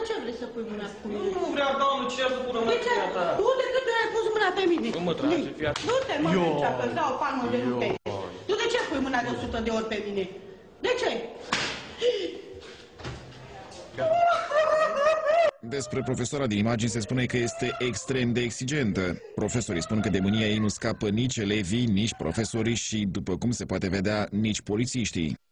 ce vrei să pui mâna cu mine? Nu vreau, doamnă, ce să pună mâna cu mine ta? Tu de câte ori ai pus mâna pe mine? Nu mă trage, fii atent. Du-te, mă, că-ți dau o palmă de rupe. Tu de ce pui mâna de 100 de ori pe mine? De ce? Despre profesoara din imagini se spune că este extrem de exigentă. Profesorii spun că de mânia ei nu scapă nici elevii, nici profesorii și, după cum se poate vedea, nici polițiștii.